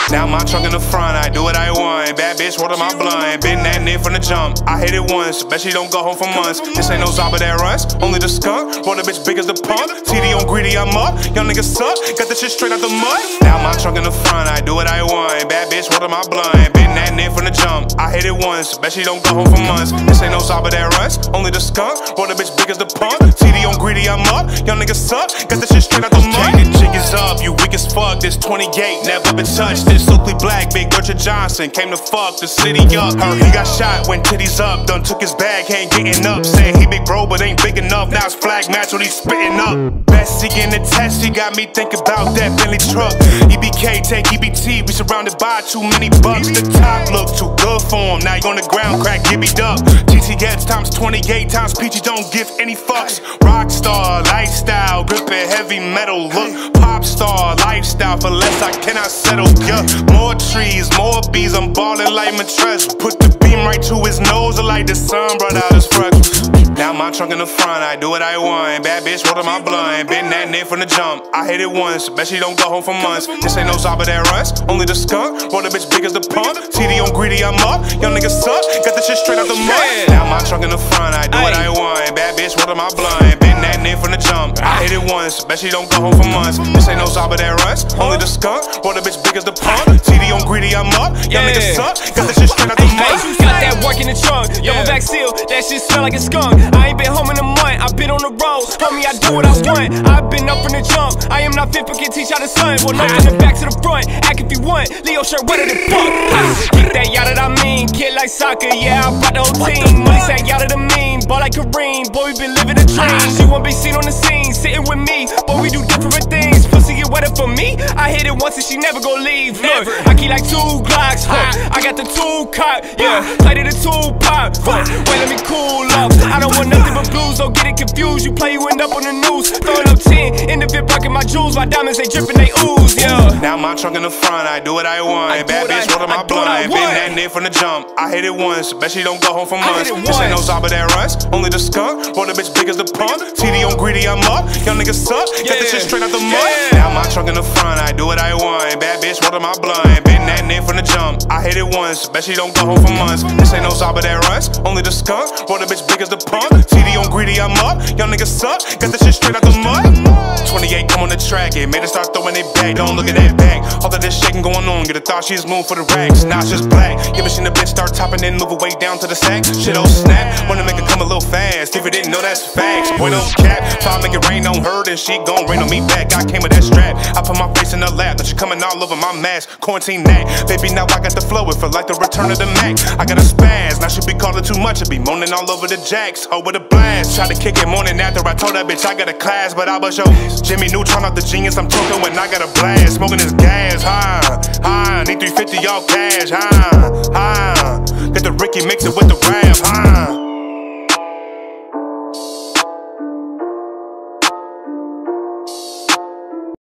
Now my trunk in the front, I do what I want. Bad bitch, water my blunt. Been that near from the jump. I hit it once, bet she don't go home for months. This ain't no Zaba that runs, only the skunk. Roll a bitch big as the pump. TD on greedy, I'm up. Young niggas suck, got the shit straight out the mud. Now my trunk in the front, I do what I want. Bad bitch, water my blunt. Been that near from the jump. I hit it once, bet she don't go home for months. This ain't no Zaba that runs, only the skunk. Roll a bitch big as the pump. TD on greedy, I'm up. Young niggas suck, got the shit straight out the mud. The jig is up, you weak as fuck. This 28, never been touched. This Oakley black, big Richard Johnson came to fuck the city up. Heard he got shot when titties up. Done took his bag, ain't getting up. Saying he big bro, but ain't big enough. Now it's flag match when he spitting up. Bessie in the test, he got me think about that Bentley truck. EBK take EBT, we surrounded by too many bucks. The top look too good for him. Now you on the ground, crack gibbied up. GTX times 28 times PG don't give any fucks. Rockstar lifestyle, gripping heavy metal look. Pop star lifestyle, for less I cannot settle. Yeah, more trees, more bees, I'm ballin' like Matrez. Put the beam right to his nose, like the sun brought out his freckles. Now my trunk in the front, I do what I want. Bad bitch, water my blunt. Been that near from the jump. I hit it once, bet she don't go home for months. This ain't no Zaba that runs, only the skunk. Roll a bitch big as the pump. TD on greedy, I'm up. Young niggas suck, got the shit straight out the mud. Now my trunk in the front, I do what I want. Bad bitch, water my blunt. Been that near from the jump. I hit it once, bet she don't go home for months. This ain't no Zaba that runs, only the skunk. Roll a bitch big as the pump. TD on greedy, I'm up. Young niggas suck, got the shit straight out the mud. Got that work in the trunk, double back seal, that shit smell like a skunk. I ain't been home in a month, I've been on the road. Homie, I do what I want, I've been up from the jump. I am not fit but can teach how to sun. Well, no, from the back to the front, act if you want. Leo shirt wetter than fuck. Kick that yada that I mean, kid like soccer, yeah, I brought the whole team. Money sack yada the mean, ball like Kareem. Boy, we been living the dream. She won't be seen on the scene, sitting with me. Boy, we do different things. Pussy get wetter for me, I hit it once and she never gon' leave. Look, I keep like 2 Glocks, I got the 2 cop, yeah, lighted the 2 pop. Wait, let me cool up. I don't want nothing but blues, don't get it confused. You play, you end up on the news. Throwing up 10 in the VIP, pocket my jewels. My diamonds, they drippin', they ooze, yeah. Now my trunk in the front, I do what I want. Bad bitch, water my blunt. Been that near from the jump. I hit it once, bet she don't go home for months. This ain't no Zaba that runs, only the skunk. Roll a bitch big as the pump. TD on greedy, I'm up. Young niggas suck, got the shit straight out the mud. Now my trunk in the front, I do what I want. Bad bitch, water my blunt. Been that near from the jump. I hit it once, bet she don't go home for months. This ain't no Zaba that runs, only the skunk. Roll a bitch big as the pump. TD on greedy, I'm up. Young niggas suck, got the shit straight out the mud. 28 come on the track, it made her start throwing it back. Don't look at that back. All of this shaking going on, get a thought she's moving for the racks. Now it's just black. You ever seen the bitch start topping and move away down to the sack? Shit don't snap, wanna make it come a little fast. If you didn't know, that's facts. Boy, don't cap. If I make it rain on her, then she gon' rain on me back. I came with that strap, I put my face in her lap. Now she coming all over my mask, quarantine that. Baby, now I got the flow, it feel like the return of the Mac. I got a spaz, now she be calling too much, I be moaning all over the jacks. Oh, with a blast, try to kick it morning after I told that bitch I got a class. But I was yo, Jimmy Neutron off the genius, I'm talking when I got a blast. Smoking this gas, need 350 all cash, get the Ricky mix it with the rap,